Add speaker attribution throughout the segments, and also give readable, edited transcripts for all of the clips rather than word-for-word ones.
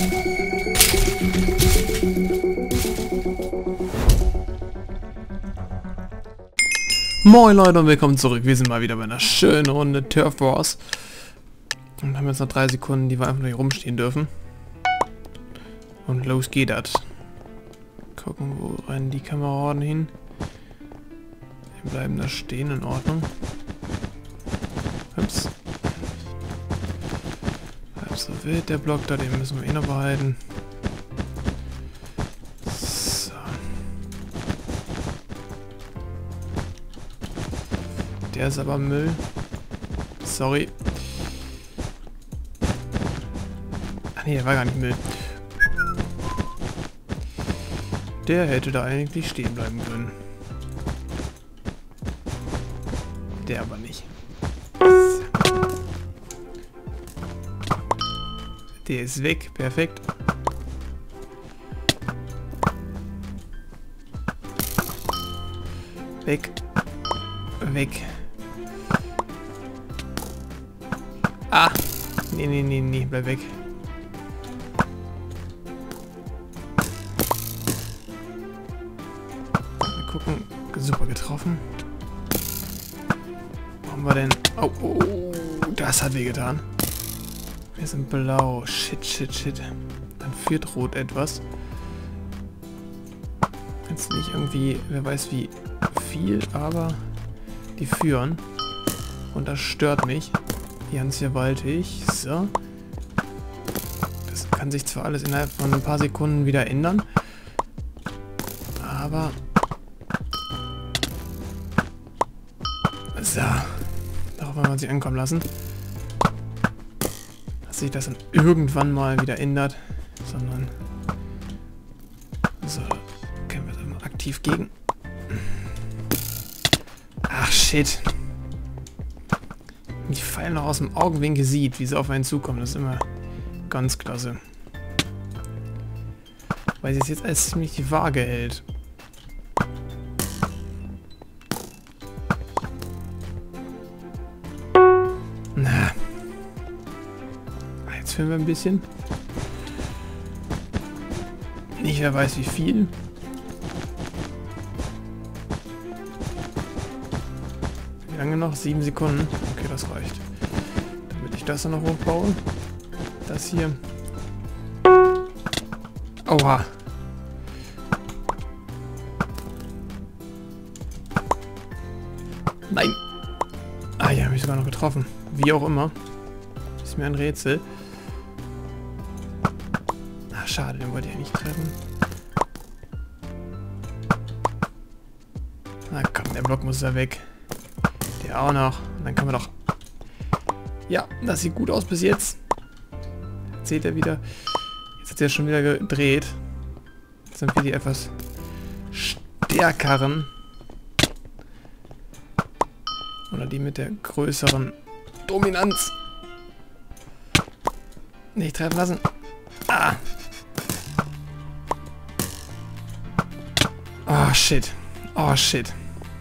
Speaker 1: Moin Leute und willkommen zurück. Wir sind mal wieder bei einer schönen Runde Turf Wars. Und haben jetzt noch 3 Sekunden, die wir einfach nur hier rumstehen dürfen. Und los geht das. Gucken, wo rennen die Kameraden hin. Wir bleiben da stehen, in Ordnung. Ups. Halb so wild der Block da, den müssen wir eh noch behalten. So. Der ist aber Müll. Sorry. Ach nee, der war gar nicht Müll. Der hätte da eigentlich stehen bleiben können. Der aber nicht. Der ist weg. Perfekt. Weg. Weg. Ah! Nee, bleib weg. Mal gucken. Super getroffen. Wo haben wir denn? Oh, das hat wehgetan. Wir sind blau. Shit. Dann führt Rot etwas. Jetzt nicht irgendwie, wer weiß wie viel, aber die führen. Und das stört mich. Ganz gewaltig. So. Das kann sich zwar alles innerhalb von ein paar Sekunden wieder ändern. Aber... So. Darauf wollen wir sich ankommen lassen. Dass sich das dann irgendwann mal wieder ändert. Sondern... So. Können wir da mal aktiv gegen... Ach, shit. Die Pfeile noch aus dem Augenwinkel sieht, wie sie auf einen zukommen. Das ist immer ganz klasse. Weil sie es jetzt als ziemlich die Waage hält. Na. Jetzt filmen wir ein bisschen. Nicht wer weiß wie viel. Wie lange noch? 7 Sekunden. Okay, das reicht. Damit ich das dann noch hochbaue. Das hier. Oha. Nein. Ah ja, habe ich sogar noch getroffen. Wie auch immer. Ist mir ein Rätsel. Ach, schade, den wollte ich ja nicht treffen. Na komm, der Block muss da weg. Der auch noch. Und dann kann man doch... Ja, das sieht gut aus bis jetzt. Jetzt seht ihr wieder. Jetzt hat er schon wieder gedreht. Jetzt sind wir die etwas stärkeren. Oder die mit der größeren Dominanz. Nicht treffen lassen. Ah. Oh shit. Oh shit.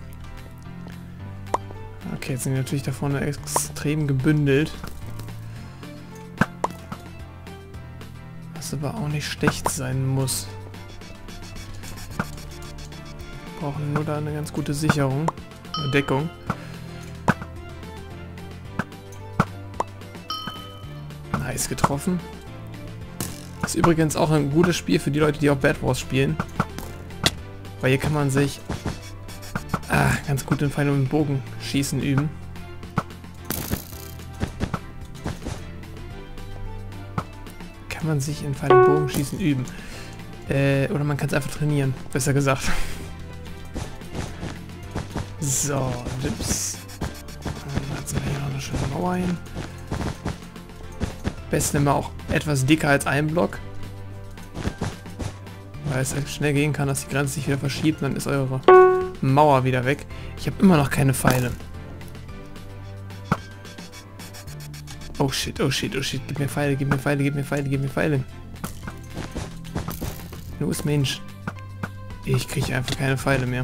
Speaker 1: Okay, jetzt sind wir natürlich da vorne extrem gebündelt. Was aber auch nicht schlecht sein muss. Wir brauchen nur da eine ganz gute Sicherung. Eine Deckung. Nice getroffen. Ist übrigens auch ein gutes Spiel für die Leute, die auch Bad Wars spielen. Weil hier kann man sich ganz gut den Pfeil und den Bogen schießen üben. Kann man sich in Pfeil und Bogen schießen üben. Oder man kann es einfach trainieren, besser gesagt. So, Lips. Dann hat sie hier noch eine schöne Mauer hin. Besten immer auch etwas dicker als ein Block. Weil es halt schnell gehen kann, dass die Grenze sich wieder verschiebt, dann ist eure Mauer wieder weg. Ich habe immer noch keine Pfeile. Oh shit. Gib mir Pfeile. Los, Mensch. Ich kriege einfach keine Pfeile mehr.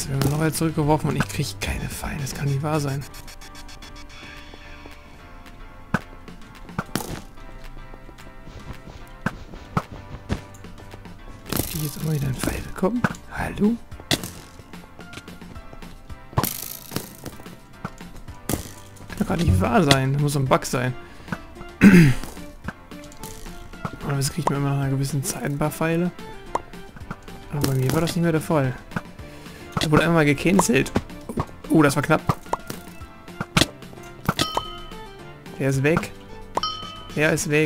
Speaker 1: Jetzt werden wir noch weiter zurückgeworfen und ich kriege keine Pfeile. Das kann nicht wahr sein. Dürfte ich jetzt immer wieder einen Pfeil bekommen? Hallo? Kann doch gar nicht wahr sein. Das muss so ein Bug sein. Aber das kriegt man immer nach einer gewissen Zeit ein paar Pfeile. Aber bei mir war das nicht mehr der Fall. Da wurde einmal gecancelt. Oh, das war knapp. Der ist weg. Der ist weg.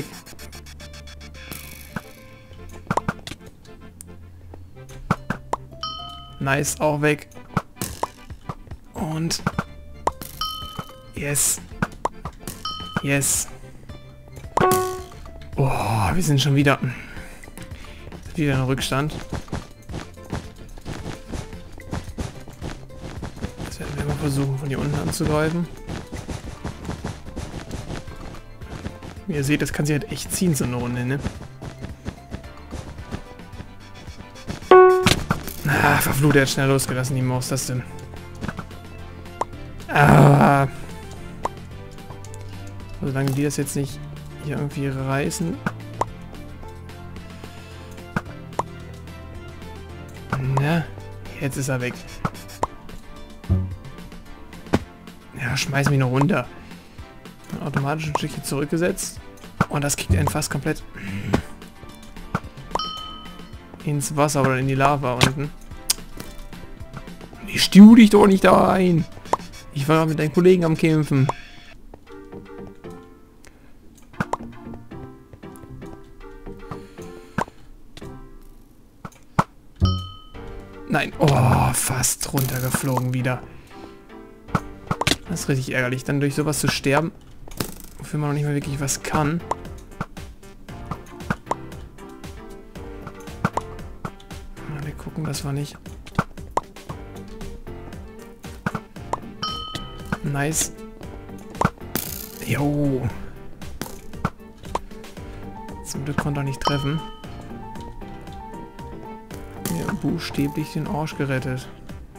Speaker 1: Nice, auch weg. Und... Yes. Yes. Oh, wir sind schon wieder... Wieder in Rückstand. Das werden wir mal versuchen, von hier unten anzugreifen. Wie ihr seht, das kann sich halt echt ziehen, so eine Runde, ne? Ah, verflucht, der hat schnell losgelassen, die Maus, das denn. Ah. Solange die das jetzt nicht hier irgendwie reißen. Na, jetzt ist er weg. Ja, schmeiß mich noch runter. Automatisch ein Stückchen zurückgesetzt. Und das kriegt einen fast komplett ins Wasser oder in die Lava unten. Ich stuhl dich doch nicht da ein. Ich war mit deinen Kollegen am Kämpfen. Nein. Oh, fast runtergeflogen wieder. Das ist richtig ärgerlich, dann durch sowas zu sterben, wofür man noch nicht mal wirklich was kann. Wir gucken, dass wir nicht... Nice. Jo. Zum Glück konnte er nicht treffen. Mir buchstäblich den Arsch gerettet.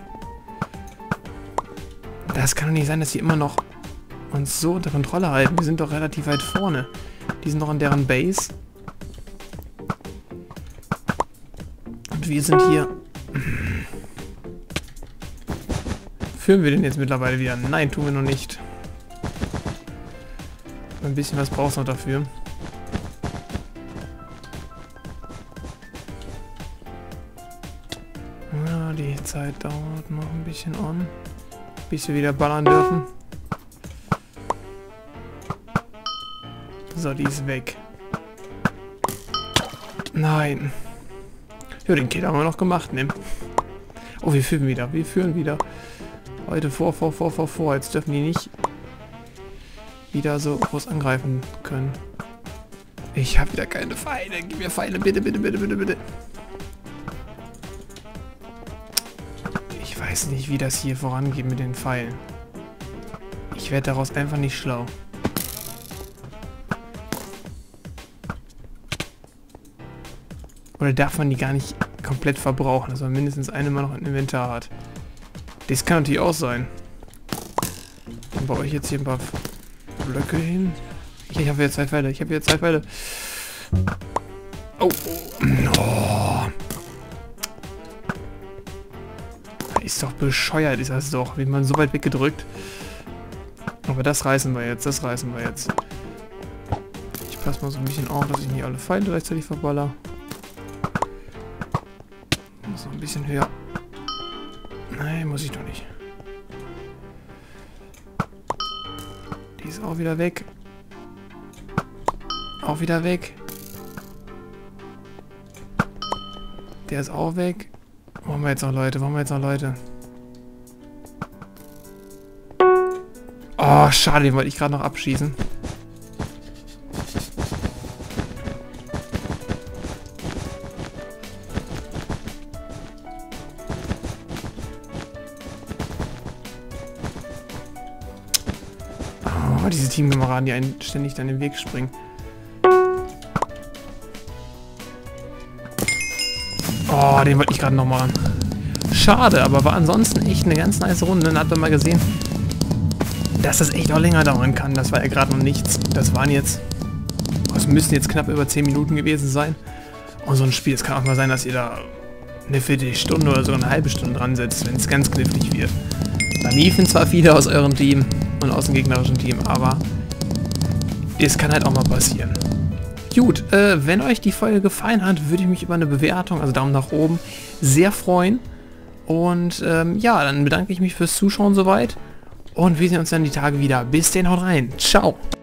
Speaker 1: Das kann doch nicht sein, dass die immer noch uns so unter Kontrolle halten. Wir sind doch relativ weit vorne. Die sind noch an deren Base. Und wir sind hier... Führen wir den jetzt mittlerweile wieder? Nein, tun wir noch nicht. Ein bisschen was brauchst du noch dafür. Ja, die Zeit dauert noch ein bisschen an. Bis wir wieder ballern dürfen. So, die ist weg. Nein. Ja, den Kill haben wir noch gemacht, ne? Oh, wir führen wieder. Wir führen wieder. Heute vor. Jetzt dürfen die nicht wieder so groß angreifen können. Ich habe wieder keine Pfeile. Gib mir Pfeile, bitte, bitte, bitte, bitte, bitte. Ich weiß nicht, wie das hier vorangeht mit den Pfeilen. Ich werde daraus einfach nicht schlau. Oder darf man die gar nicht komplett verbrauchen, dass man mindestens eine mal noch im Inventar hat. Das kann natürlich auch sein. Dann baue ich jetzt hier ein paar Blöcke hin. Ich habe jetzt 2 Pfeile. Ich habe jetzt 2 Pfeile. Oh, oh. Ist doch bescheuert, ist das doch. Wird man so weit weggedrückt. Aber das reißen wir jetzt. Das reißen wir jetzt. Ich passe mal so ein bisschen auf, dass ich nicht alle Pfeile gleichzeitig verballer. Muss noch ein bisschen höher. Nein, muss ich doch nicht. Die ist auch wieder weg. Auch wieder weg. Der ist auch weg. Wollen wir jetzt noch Leute? Wollen wir jetzt noch Leute? Oh, schade, den wollte ich gerade noch abschießen. Oh, diese Teamkameraden, die einen ständig dann den Weg springen. Oh, den wollte ich gerade noch machen. Schade, aber war ansonsten echt eine ganz nice Runde. Dann hat man mal gesehen, dass das echt auch länger dauern kann. Das war ja gerade noch nichts. Das müssen jetzt knapp über 10 Minuten gewesen sein. Und so ein Spiel, es kann auch mal sein, dass ihr da eine Viertelstunde oder so eine halbe Stunde dran setzt, wenn es ganz knifflig wird. Da liefen zwar viele aus eurem Team und aus dem gegnerischen Team, aber es kann halt auch mal passieren. Gut, wenn euch die Folge gefallen hat, würde ich mich über eine Bewertung, also Daumen nach oben, sehr freuen. Und ja, dann bedanke ich mich fürs Zuschauen soweit. Und wir sehen uns dann die Tage wieder. Bis denn, haut rein. Ciao.